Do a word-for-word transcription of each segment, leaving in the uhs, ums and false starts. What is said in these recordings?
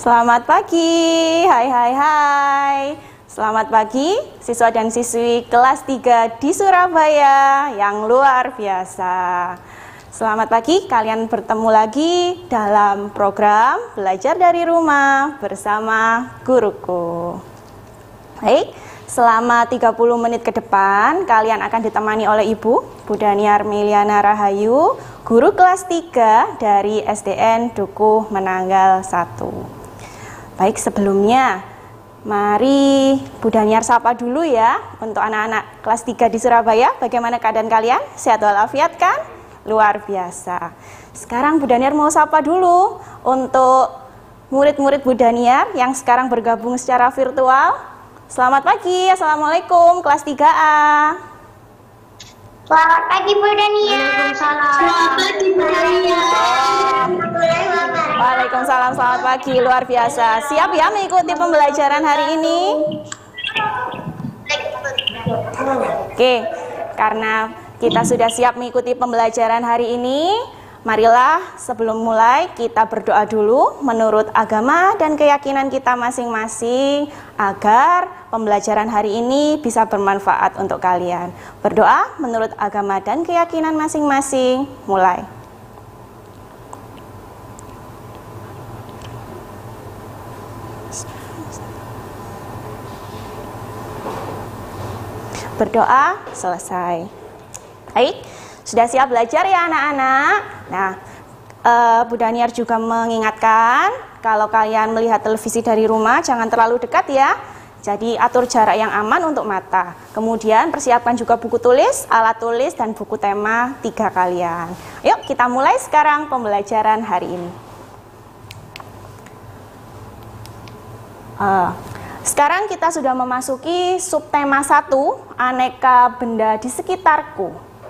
Selamat pagi, hai hai hai. Selamat pagi siswa dan siswi kelas tiga di Surabaya yang luar biasa. Selamat pagi, kalian bertemu lagi dalam program Belajar dari Rumah bersama guruku. Baik, selama tiga puluh menit ke depan kalian akan ditemani oleh Ibu Budaniar Meliana Rahayu, guru kelas tiga dari S D N Dukuh Menanggal satu. Baik, sebelumnya mari Budaniar sapa dulu ya untuk anak-anak kelas tiga di Surabaya. Bagaimana keadaan kalian? Sehat walafiat kan? Luar biasa. Sekarang Budaniar mau sapa dulu untuk murid-murid Budaniar yang sekarang bergabung secara virtual. Selamat pagi, Assalamualaikum kelas tiga A. Selamat pagi Bu Daniar. Selamat pagi Bu Daniar. Waalaikumsalam, selamat pagi, luar biasa. Siap ya mengikuti pembelajaran hari ini? Oke, karena kita sudah siap mengikuti pembelajaran hari ini, marilah sebelum mulai kita berdoa dulu menurut agama dan keyakinan kita masing-masing agar pembelajaran hari ini bisa bermanfaat untuk kalian. Berdoa menurut agama dan keyakinan masing-masing. Mulai. Berdoa selesai. Baik, sudah siap belajar ya anak-anak? Nah, uh, Bu Daniar juga mengingatkan kalau kalian melihat televisi dari rumah jangan terlalu dekat ya. Jadi atur jarak yang aman untuk mata. Kemudian persiapkan juga buku tulis, alat tulis, dan buku tema tiga kalian. Yuk kita mulai sekarang pembelajaran hari ini. Uh, sekarang kita sudah memasuki subtema satu, aneka benda di sekitarku.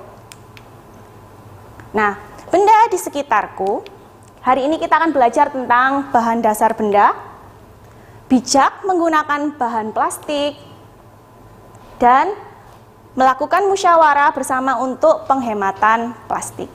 Nah, benda di sekitarku, hari ini kita akan belajar tentang bahan dasar benda, bijak menggunakan bahan plastik, dan melakukan musyawarah bersama untuk penghematan plastik.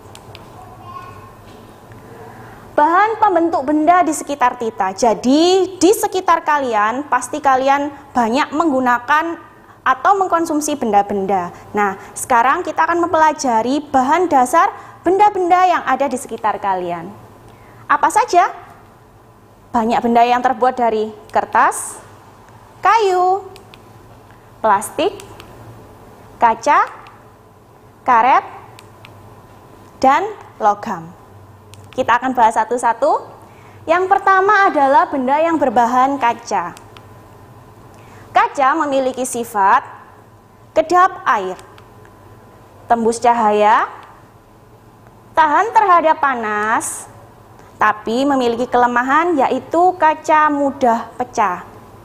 Bahan pembentuk benda di sekitar kita. Jadi, di sekitar kalian, pasti kalian banyak menggunakan atau mengkonsumsi benda-benda. Nah, sekarang kita akan mempelajari bahan dasar benda-benda yang ada di sekitar kalian. Apa saja? Banyak benda yang terbuat dari kertas, kayu, plastik, kaca, karet, dan logam. Kita akan bahas satu-satu. Yang pertama adalah benda yang berbahan kaca. Kaca memiliki sifat kedap air, tembus cahaya, tahan terhadap panas, tapi memiliki kelemahan yaitu kaca mudah pecah.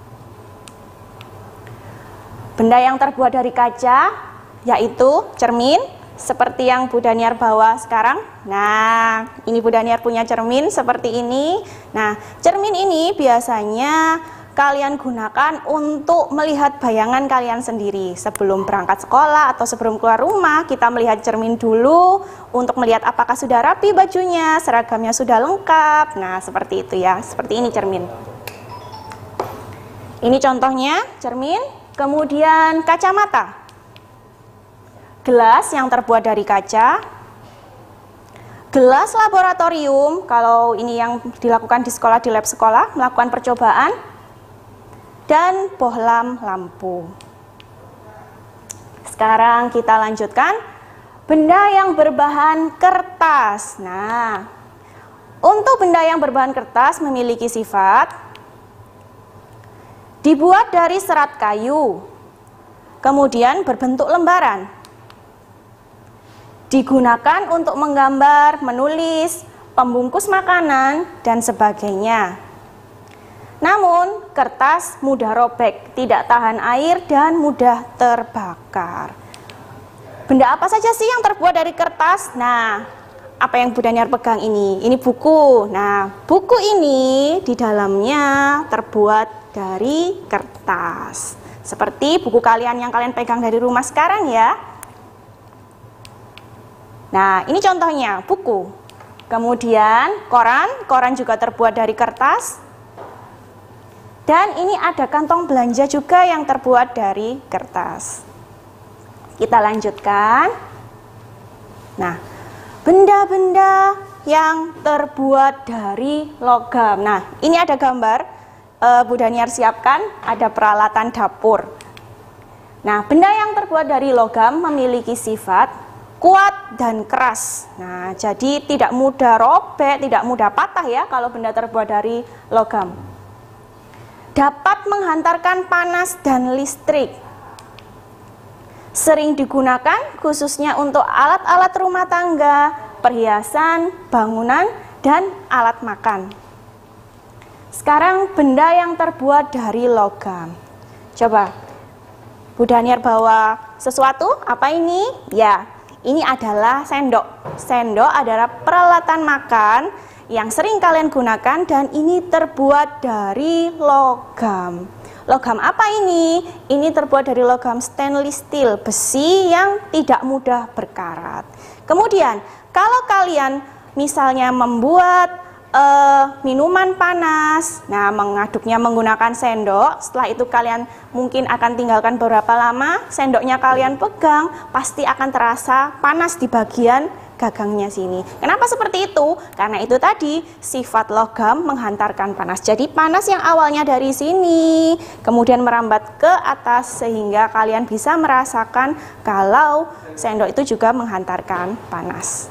Benda yang terbuat dari kaca yaitu cermin, seperti yang Bu Daniar bawa sekarang. Nah, ini Bu Daniar punya cermin seperti ini. Nah, cermin ini biasanya kalian gunakan untuk melihat bayangan kalian sendiri. Sebelum berangkat sekolah atau sebelum keluar rumah, kita melihat cermin dulu untuk melihat apakah sudah rapi bajunya, seragamnya sudah lengkap. Nah, seperti itu ya, seperti ini cermin. Ini contohnya cermin. Kemudian kacamata. Gelas yang terbuat dari kaca. Gelas laboratorium, kalau ini yang dilakukan di sekolah, di lab sekolah, melakukan percobaan. Dan bohlam lampu. Sekarang kita lanjutkan benda yang berbahan kertas. Nah, untuk benda yang berbahan kertas memiliki sifat dibuat dari serat kayu, kemudian berbentuk lembaran, digunakan untuk menggambar, menulis, pembungkus makanan, dan sebagainya. Namun, kertas mudah robek, tidak tahan air, dan mudah terbakar. Benda apa saja sih yang terbuat dari kertas? Nah, apa yang Bu Daniar pegang ini? Ini buku. Nah, buku ini di dalamnya terbuat dari kertas. Seperti buku kalian yang kalian pegang dari rumah sekarang ya. Nah, ini contohnya, buku. Kemudian, koran. Koran juga terbuat dari kertas. Dan ini ada kantong belanja juga yang terbuat dari kertas. Kita lanjutkan. Nah, benda-benda yang terbuat dari logam. Nah, ini ada gambar, e, Bu Daniar siapkan, ada peralatan dapur. Nah, benda yang terbuat dari logam memiliki sifat kuat dan keras. Nah, jadi tidak mudah robek, tidak mudah patah ya kalau benda terbuat dari logam. Dapat menghantarkan panas dan listrik. Sering digunakan khususnya untuk alat-alat rumah tangga, perhiasan, bangunan, dan alat makan. Sekarang benda yang terbuat dari logam. Coba Bu Daniar bawa sesuatu, apa ini? Ya, ini adalah sendok. Sendok adalah peralatan makan yang sering kalian gunakan dan ini terbuat dari logam. Logam apa ini? Ini terbuat dari logam stainless steel, besi yang tidak mudah berkarat. Kemudian, kalau kalian misalnya membuat uh, minuman panas, nah mengaduknya menggunakan sendok, setelah itu kalian mungkin akan tinggalkan beberapa lama, sendoknya kalian pegang, pasti akan terasa panas di bagian gagangnya sini. Kenapa seperti itu? Karena itu tadi sifat logam menghantarkan panas. Jadi panas yang awalnya dari sini kemudian merambat ke atas sehingga kalian bisa merasakan kalau sendok itu juga menghantarkan panas.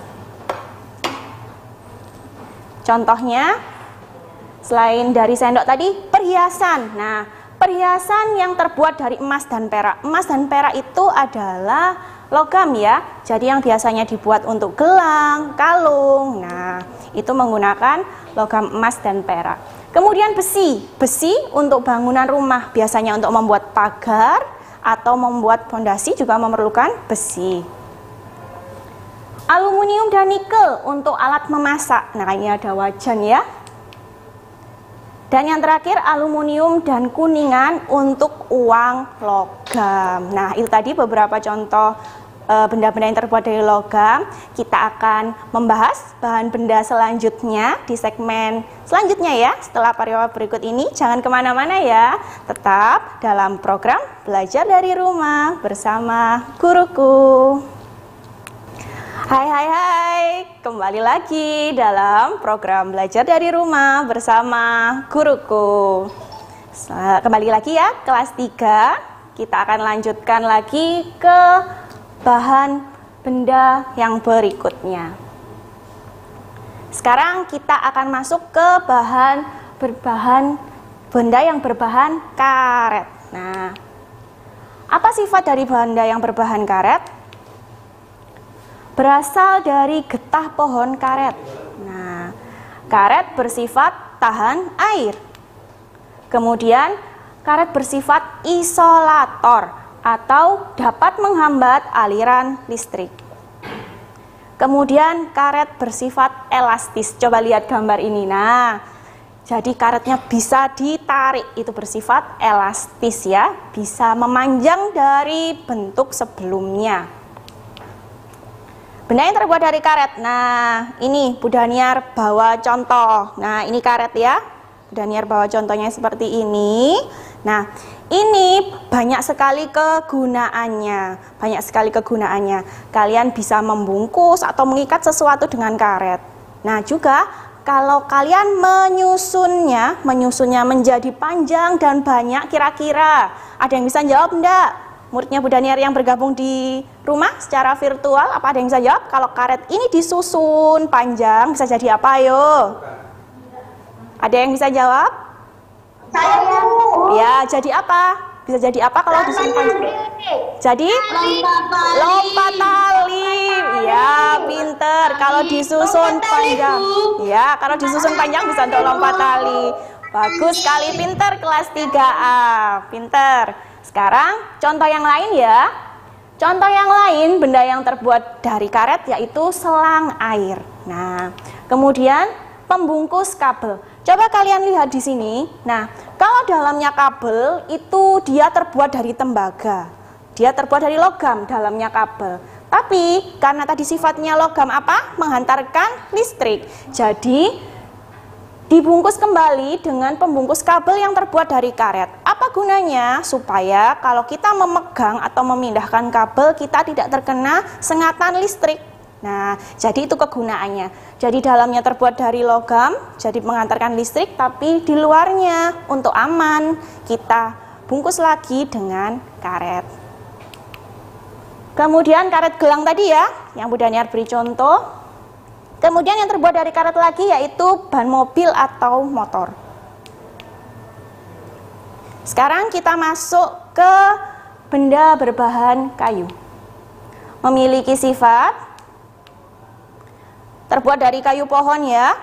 Contohnya selain dari sendok tadi, perhiasan. Nah, perhiasan yang terbuat dari emas dan perak. Emas dan perak itu adalah logam ya, jadi yang biasanya dibuat untuk gelang, kalung, nah itu menggunakan logam emas dan perak. Kemudian besi, besi untuk bangunan rumah, biasanya untuk membuat pagar atau membuat fondasi juga memerlukan besi. Aluminium dan nikel untuk alat memasak, nah ini ada wajan ya. Dan yang terakhir aluminium dan kuningan untuk uang logam. Nah itu tadi beberapa contoh benda-benda yang terbuat dari logam. Kita akan membahas bahan benda selanjutnya di segmen selanjutnya ya. Setelah pariwara berikut ini, jangan kemana-mana ya. Tetap dalam program Belajar dari Rumah bersama guruku. Hai hai hai, kembali lagi dalam program Belajar dari Rumah bersama guruku. Kembali lagi ya, kelas tiga. Kita akan lanjutkan lagi ke bahan benda yang berikutnya. Sekarang kita akan masuk ke bahan berbahan benda yang berbahan karet. Nah, apa sifat dari benda yang berbahan karet? Berasal dari getah pohon karet. Nah, karet bersifat tahan air. Kemudian, karet bersifat isolator atau dapat menghambat aliran listrik. Kemudian karet bersifat elastis. Coba lihat gambar ini. Nah, jadi karetnya bisa ditarik, itu bersifat elastis ya, bisa memanjang dari bentuk sebelumnya. Benda yang terbuat dari karet. Nah, ini Bu Daniar bawa contoh. Nah, ini karet ya. Bu Daniar bawa contohnya seperti ini. Nah, ini banyak sekali kegunaannya, banyak sekali kegunaannya. Kalian bisa membungkus atau mengikat sesuatu dengan karet. Nah, juga kalau kalian menyusunnya, menyusunnya menjadi panjang dan banyak, kira-kira ada yang bisa jawab enggak? Muridnya Bu Daniar yang bergabung di rumah secara virtual, apa ada yang bisa jawab? Kalau karet ini disusun panjang, bisa jadi apa ayo? Ada yang bisa jawab? Saya. Ya, jadi apa? Bisa jadi apa kalau disusun panjang? Jadi lompat tali. Ya, pinter. Kalau disusun panjang. Ya, kalau disusun panjang bisa untuk lompat tali. Bagus sekali, pinter kelas tiga A. Pinter. Sekarang contoh yang lain ya. Contoh yang lain benda yang terbuat dari karet yaitu selang air. Nah, kemudian pembungkus kabel. Coba kalian lihat di sini. Nah, kalau dalamnya kabel itu dia terbuat dari tembaga. Dia terbuat dari logam dalamnya kabel. Tapi karena tadi sifatnya logam apa? Menghantarkan listrik. Jadi dibungkus kembali dengan pembungkus kabel yang terbuat dari karet. Apa gunanya? Supaya kalau kita memegang atau memindahkan kabel, kita tidak terkena sengatan listrik. Nah, jadi itu kegunaannya. Jadi dalamnya terbuat dari logam, jadi mengantarkan listrik, tapi di luarnya untuk aman, kita bungkus lagi dengan karet. Kemudian karet gelang tadi ya, yang Bu Daniar beri contoh. Kemudian yang terbuat dari karet lagi yaitu ban mobil atau motor. Sekarang kita masuk ke benda berbahan kayu. Memiliki sifat terbuat dari kayu pohon ya,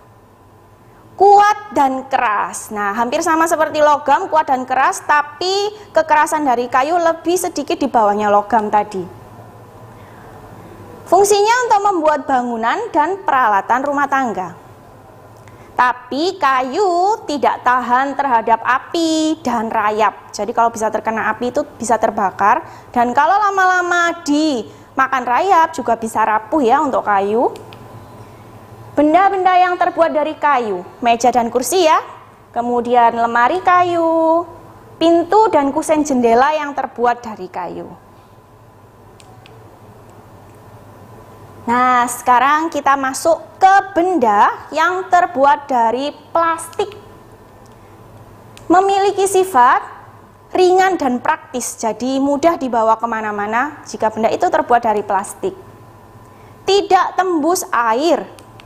kuat dan keras. Nah, hampir sama seperti logam, kuat dan keras, tapi kekerasan dari kayu lebih sedikit di bawahnya logam tadi. Fungsinya untuk membuat bangunan dan peralatan rumah tangga. Tapi kayu tidak tahan terhadap api dan rayap. Jadi kalau bisa terkena api itu bisa terbakar. Dan kalau lama-lama dimakan rayap juga bisa rapuh ya untuk kayu. Benda-benda yang terbuat dari kayu, meja dan kursi ya. Kemudian lemari kayu, pintu dan kusen jendela yang terbuat dari kayu. Nah, sekarang kita masuk ke benda yang terbuat dari plastik. Memiliki sifat ringan dan praktis, jadi mudah dibawa kemana-mana jika benda itu terbuat dari plastik. Tidak tembus air,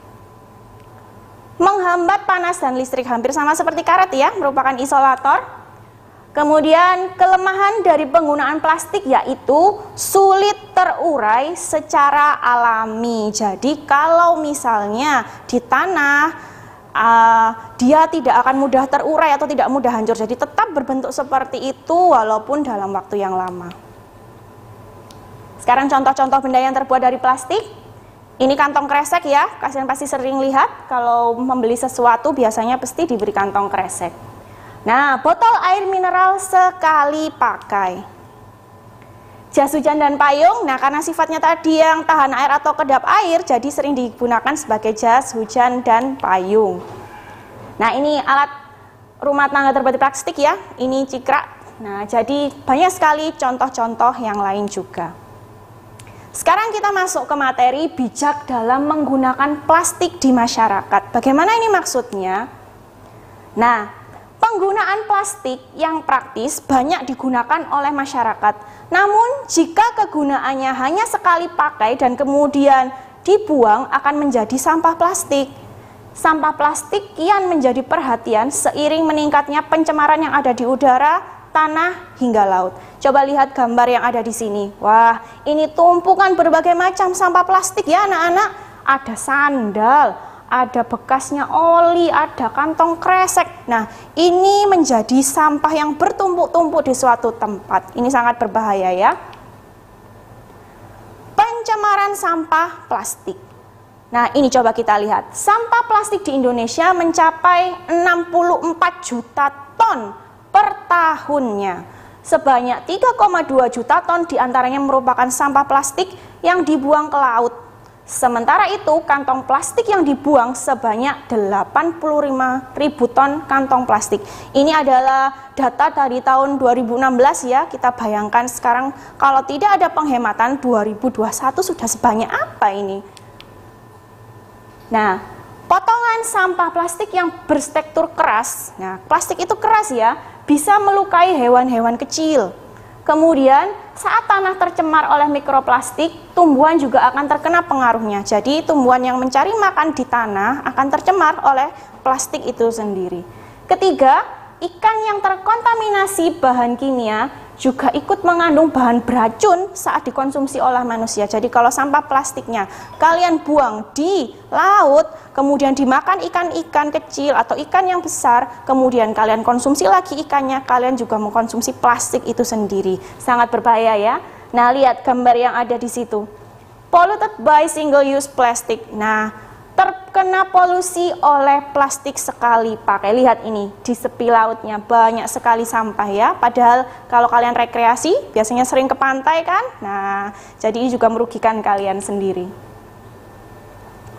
menghambat panas dan listrik, hampir sama seperti karet ya, merupakan isolator. Kemudian kelemahan dari penggunaan plastik yaitu sulit terurai secara alami. Jadi kalau misalnya di tanah uh, dia tidak akan mudah terurai atau tidak mudah hancur. Jadi tetap berbentuk seperti itu walaupun dalam waktu yang lama. Sekarang contoh-contoh benda yang terbuat dari plastik. Ini kantong kresek ya, kalian pasti sering lihat kalau membeli sesuatu biasanya pasti diberi kantong kresek. Nah, botol air mineral sekali pakai. Jas hujan dan payung, nah karena sifatnya tadi yang tahan air atau kedap air, jadi sering digunakan sebagai jas hujan dan payung. Nah, ini alat rumah tangga terbuat dari plastik ya, ini cikrak. Nah, jadi banyak sekali contoh-contoh yang lain juga. Sekarang kita masuk ke materi bijak dalam menggunakan plastik di masyarakat. Bagaimana ini maksudnya? Nah, penggunaan plastik yang praktis banyak digunakan oleh masyarakat. Namun, jika kegunaannya hanya sekali pakai dan kemudian dibuang akan menjadi sampah plastik. Sampah plastik kian menjadi perhatian seiring meningkatnya pencemaran yang ada di udara, tanah, hingga laut. Coba lihat gambar yang ada di sini. Wah, ini tumpukan berbagai macam sampah plastik ya anak-anak. Ada sandal, ada bekasnya oli, ada kantong kresek. Nah, ini menjadi sampah yang bertumpuk-tumpuk di suatu tempat. Ini sangat berbahaya ya. Pencemaran sampah plastik. Nah, ini coba kita lihat. Sampah plastik di Indonesia mencapai enam puluh empat juta ton per tahunnya. Sebanyak tiga koma dua juta ton diantaranya merupakan sampah plastik yang dibuang ke laut. Sementara itu, kantong plastik yang dibuang sebanyak delapan puluh lima ribu ton kantong plastik. Ini adalah data dari tahun dua ribu enam belas ya. Kita bayangkan sekarang kalau tidak ada penghematan dua ribu dua puluh satu sudah sebanyak apa ini? Nah, potongan sampah plastik yang bertekstur keras. Nah, plastik itu keras ya, bisa melukai hewan-hewan kecil. Kemudian saat tanah tercemar oleh mikroplastik, tumbuhan juga akan terkena pengaruhnya. Jadi tumbuhan yang mencari makan di tanah akan tercemar oleh plastik itu sendiri. Ketiga, ikan yang terkontaminasi bahan kimia juga ikut mengandung bahan beracun saat dikonsumsi oleh manusia. Jadi kalau sampah plastiknya kalian buang di laut, kemudian dimakan ikan-ikan kecil atau ikan yang besar, kemudian kalian konsumsi lagi ikannya, kalian juga mengkonsumsi plastik itu sendiri. Sangat berbahaya ya. Nah, lihat gambar yang ada di situ. Polluted by single use plastic. Nah, terkena polusi oleh plastik sekali pakai. Lihat ini, di tepi lautnya banyak sekali sampah ya. Padahal kalau kalian rekreasi, biasanya sering ke pantai kan? Nah, jadi ini juga merugikan kalian sendiri.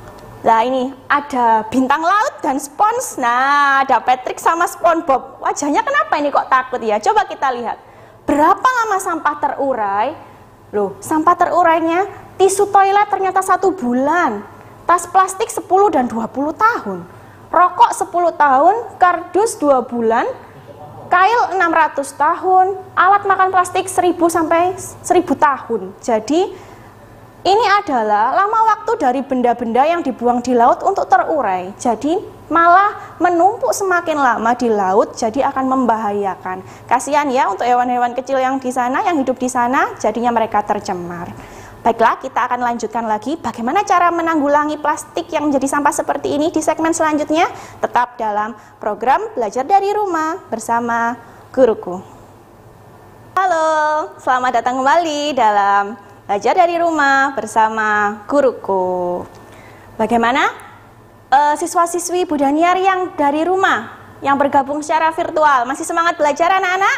Nah ini ada bintang laut dan spons. Nah ada Patrick sama SpongeBob. Wajahnya kenapa ini kok takut ya? Coba kita lihat. Berapa lama sampah terurai? Loh, sampah terurainya tisu toilet ternyata satu bulan. Tas plastik sepuluh dan dua puluh tahun. Rokok sepuluh tahun, kardus dua bulan, kail enam ratus tahun, alat makan plastik seribu sampai seribu tahun. Jadi ini adalah lama waktu dari benda-benda yang dibuang di laut untuk terurai. Jadi malah menumpuk semakin lama di laut, jadi akan membahayakan. Kasihan ya untuk hewan-hewan kecil yang di sana, yang hidup di sana, jadinya mereka tercemar. Baiklah, kita akan lanjutkan lagi bagaimana cara menanggulangi plastik yang menjadi sampah seperti ini di segmen selanjutnya. Tetap dalam program Belajar dari Rumah bersama Guruku. Halo, selamat datang kembali dalam Belajar dari Rumah bersama Guruku. Bagaimana uh, siswa-siswi Bu Daniar yang dari rumah, yang bergabung secara virtual, masih semangat belajar anak-anak?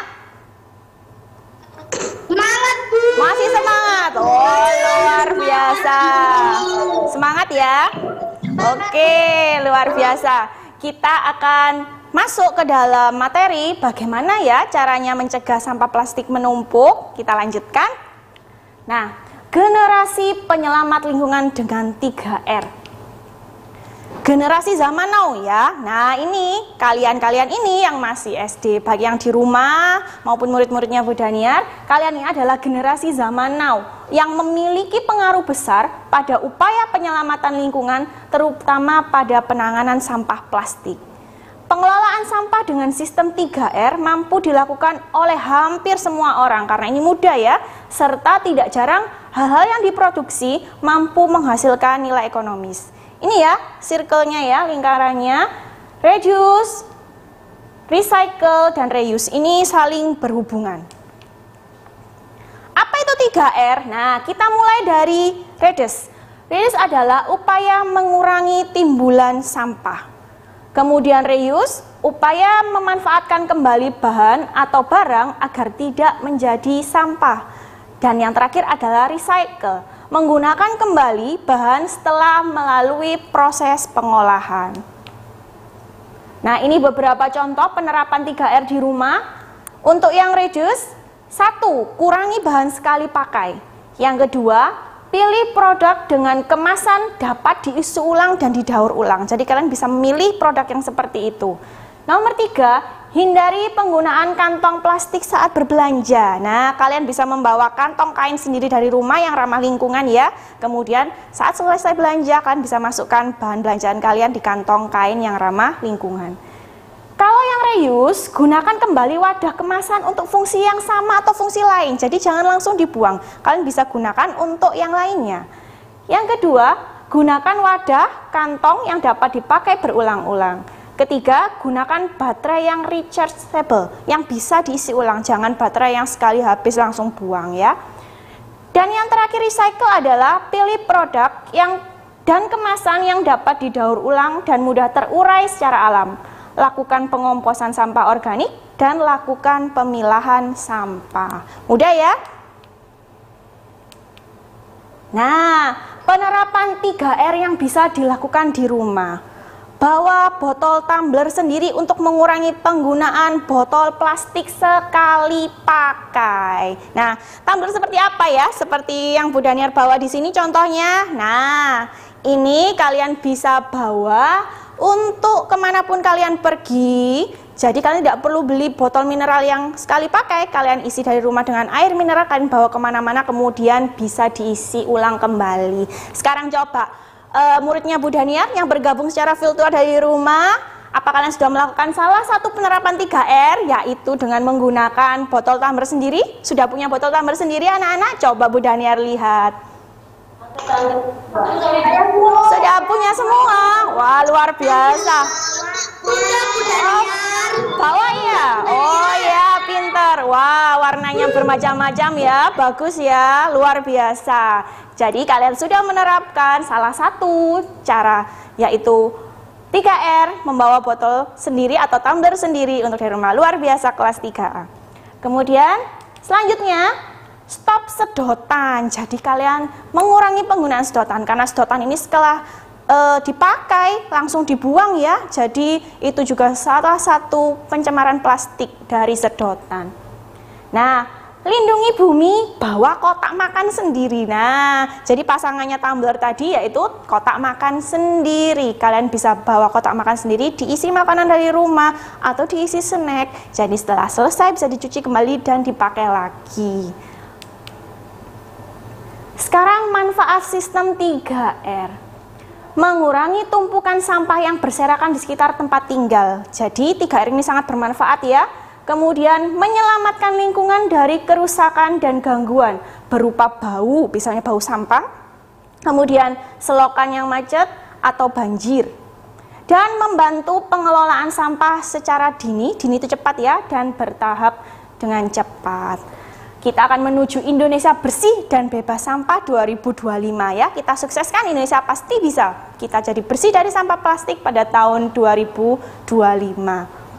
Semangat, Bu. Masih semangat? Oh, luar biasa. Semangat ya. Oke, luar biasa. Kita akan masuk ke dalam materi bagaimana ya caranya mencegah sampah plastik menumpuk. Kita lanjutkan. Nah, generasi penyelamat lingkungan dengan tiga R. Generasi zaman now ya. Nah, ini kalian-kalian ini yang masih S D, baik yang di rumah maupun murid-muridnya Bu Daniar, kalian ini adalah generasi zaman now yang memiliki pengaruh besar pada upaya penyelamatan lingkungan, terutama pada penanganan sampah plastik. Pengelolaan sampah dengan sistem tiga R mampu dilakukan oleh hampir semua orang karena ini mudah ya, serta tidak jarang hal-hal yang diproduksi mampu menghasilkan nilai ekonomis. Ini ya, circle-nya ya, lingkarannya. Reduce, recycle, dan reuse ini saling berhubungan. Apa itu tiga R? Nah, kita mulai dari reduce. Reduce adalah upaya mengurangi timbulan sampah. Kemudian reuse, upaya memanfaatkan kembali bahan atau barang agar tidak menjadi sampah. Dan yang terakhir adalah recycle, menggunakan kembali bahan setelah melalui proses pengolahan. Nah, ini beberapa contoh penerapan tiga R di rumah. Untuk yang reduce, satu, kurangi bahan sekali pakai. Yang kedua, pilih produk dengan kemasan dapat diisi ulang dan didaur ulang. Jadi kalian bisa memilih produk yang seperti itu. Nomor tiga, hindari penggunaan kantong plastik saat berbelanja. Nah, kalian bisa membawa kantong kain sendiri dari rumah yang ramah lingkungan ya. Kemudian saat selesai belanja, kalian bisa masukkan bahan belanjaan kalian di kantong kain yang ramah lingkungan. Kalau yang reuse, gunakan kembali wadah kemasan untuk fungsi yang sama atau fungsi lain. Jadi jangan langsung dibuang, kalian bisa gunakan untuk yang lainnya. Yang kedua, gunakan wadah kantong yang dapat dipakai berulang-ulang. Ketiga, gunakan baterai yang rechargeable, yang bisa diisi ulang. Jangan baterai yang sekali habis langsung buang ya. Dan yang terakhir recycle adalah pilih produk yang dan kemasan yang dapat didaur ulang dan mudah terurai secara alam. Lakukan pengomposan sampah organik dan lakukan pemilahan sampah. Mudah ya? Nah, penerapan tiga R yang bisa dilakukan di rumah. Bawa botol tumbler sendiri untuk mengurangi penggunaan botol plastik sekali pakai. Nah, tumbler seperti apa ya? Seperti yang Bu Daniar bawa di sini contohnya. Nah, ini kalian bisa bawa untuk kemanapun kalian pergi. Jadi kalian tidak perlu beli botol mineral yang sekali pakai. Kalian isi dari rumah dengan air mineral, kalian bawa kemana-mana, kemudian bisa diisi ulang kembali. Sekarang coba Uh, muridnya Bu Daniar yang bergabung secara virtual dari rumah, apa kalian sudah melakukan salah satu penerapan tiga R, yaitu dengan menggunakan botol tumbler sendiri? Sudah punya botol tumbler sendiri anak-anak? Coba Bu Daniar lihat. Sudah punya semua? Wah, luar biasa. Oh, bawa ya? Oh ya, pinter. Wah, warnanya bermacam-macam ya, bagus ya, luar biasa. Jadi kalian sudah menerapkan salah satu cara, yaitu tiga R, membawa botol sendiri atau tumbler sendiri untuk di rumah. Luar biasa kelas tiga A. Kemudian selanjutnya, stop sedotan. Jadi kalian mengurangi penggunaan sedotan, karena sedotan ini setelah e, dipakai, langsung dibuang ya. Jadi itu juga salah satu pencemaran plastik dari sedotan. Nah, lindungi bumi, bawa kotak makan sendiri. Nah, jadi pasangannya tumbler tadi yaitu kotak makan sendiri. Kalian bisa bawa kotak makan sendiri, diisi makanan dari rumah atau diisi snack. Jadi setelah selesai bisa dicuci kembali dan dipakai lagi. Sekarang manfaat sistem tiga R. Mengurangi tumpukan sampah yang berserakan di sekitar tempat tinggal. Jadi tiga R ini sangat bermanfaat ya. Kemudian menyelamatkan lingkungan dari kerusakan dan gangguan berupa bau, misalnya bau sampah, kemudian selokan yang macet atau banjir, dan membantu pengelolaan sampah secara dini, dini itu cepat ya, dan bertahap dengan cepat. Kita akan menuju Indonesia bersih dan bebas sampah dua ribu dua puluh lima ya. Kita sukseskan, Indonesia pasti bisa. Kita jadi bersih dari sampah plastik pada tahun dua ribu dua puluh lima.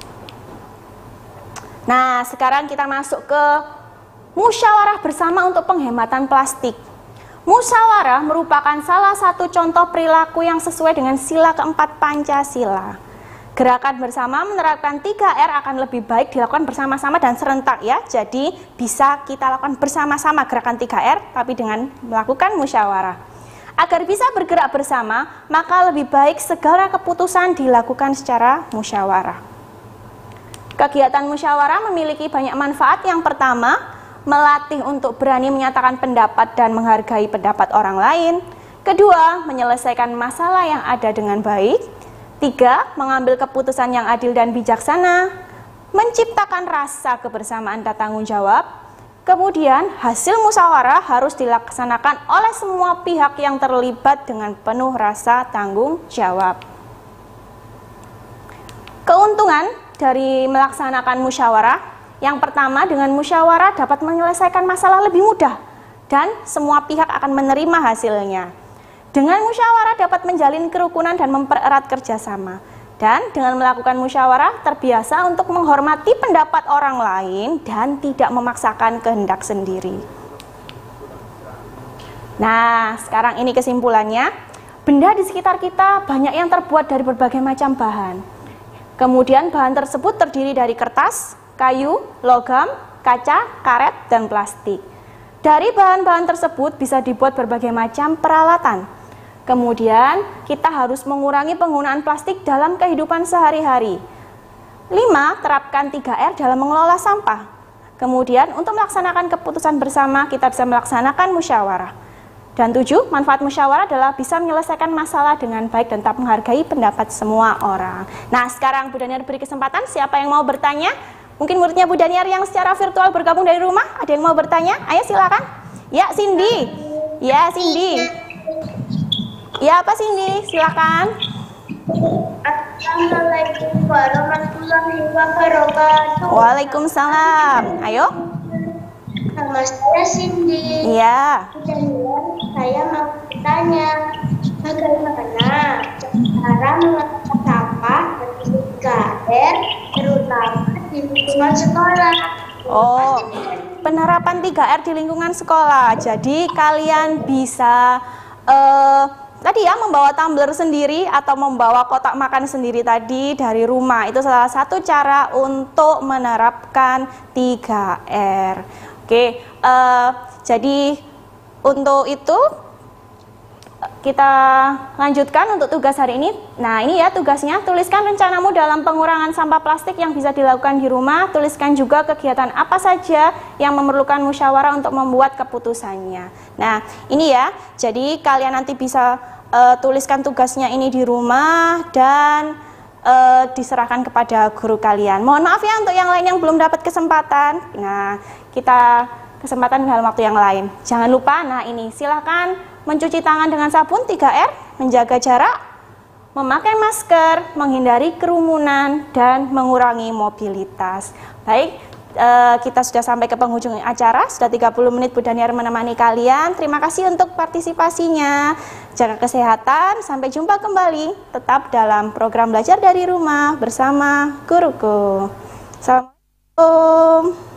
Nah, sekarang kita masuk ke musyawarah bersama untuk penghematan plastik. Musyawarah merupakan salah satu contoh perilaku yang sesuai dengan sila keempat Pancasila. Gerakan bersama menerapkan tiga R akan lebih baik dilakukan bersama-sama dan serentak ya. Jadi bisa kita lakukan bersama-sama gerakan tiga R tapi dengan melakukan musyawarah. Agar bisa bergerak bersama, maka lebih baik segala keputusan dilakukan secara musyawarah. Kegiatan musyawarah memiliki banyak manfaat. Yang pertama, melatih untuk berani menyatakan pendapat dan menghargai pendapat orang lain. Kedua, menyelesaikan masalah yang ada dengan baik. Tiga, mengambil keputusan yang adil dan bijaksana. Menciptakan rasa kebersamaan dan tanggung jawab. Kemudian, hasil musyawarah harus dilaksanakan oleh semua pihak yang terlibat dengan penuh rasa tanggung jawab. Keuntungan dari melaksanakan musyawarah, yang pertama, dengan musyawarah dapat menyelesaikan masalah lebih mudah dan semua pihak akan menerima hasilnya. Dengan musyawarah dapat menjalin kerukunan dan mempererat kerjasama. Dan dengan melakukan musyawarah terbiasa untuk menghormati pendapat orang lain dan tidak memaksakan kehendak sendiri. Nah, sekarang ini kesimpulannya. Benda di sekitar kita banyak yang terbuat dari berbagai macam bahan. Kemudian bahan tersebut terdiri dari kertas, kayu, logam, kaca, karet, dan plastik. Dari bahan-bahan tersebut bisa dibuat berbagai macam peralatan. Kemudian kita harus mengurangi penggunaan plastik dalam kehidupan sehari-hari. Lima, terapkan tiga R dalam mengelola sampah. Kemudian untuk melaksanakan keputusan bersama kita bisa melaksanakan musyawarah. Dan tujuh, manfaat musyawarah adalah bisa menyelesaikan masalah dengan baik dan tetap menghargai pendapat semua orang. Nah, sekarang Bu Daniar beri kesempatan, siapa yang mau bertanya? Mungkin muridnya Bu Daniar yang secara virtual bergabung dari rumah, ada yang mau bertanya? Ayo silakan. Ya, Cindy. Ya, Cindy. Ya, apa Cindy? Silakan. Assalamualaikum warahmatullahi wabarakatuh. Waalaikumsalam. Ayo. Nama saya Cindy. Iya. Saya mau bertanya, bagaimana cara mengelola sampah dari tiga R terutama di lingkungan sekolah? Oh, penerapan tiga R di lingkungan sekolah. Jadi kalian bisa uh, tadi ya membawa tumbler sendiri atau membawa kotak makan sendiri tadi dari rumah. Itu salah satu cara untuk menerapkan tiga R. Oke, uh, jadi untuk itu kita lanjutkan untuk tugas hari ini. Nah, ini ya tugasnya, tuliskan rencanamu dalam pengurangan sampah plastik yang bisa dilakukan di rumah. Tuliskan juga kegiatan apa saja yang memerlukan musyawarah untuk membuat keputusannya. Nah, ini ya, jadi kalian nanti bisa uh, tuliskan tugasnya ini di rumah dan uh, diserahkan kepada guru kalian. Mohon maaf ya untuk yang lain yang belum dapat kesempatan. Nah, kita kesempatan dalam waktu yang lain. Jangan lupa, nah ini, silakan mencuci tangan dengan sabun tiga R, menjaga jarak, memakai masker, menghindari kerumunan, dan mengurangi mobilitas. Baik, eh, kita sudah sampai ke penghujung acara, sudah tiga puluh menit Bu Daniar menemani kalian. Terima kasih untuk partisipasinya. Jaga kesehatan, sampai jumpa kembali. Tetap dalam program belajar dari rumah bersama guruku. Assalamualaikum.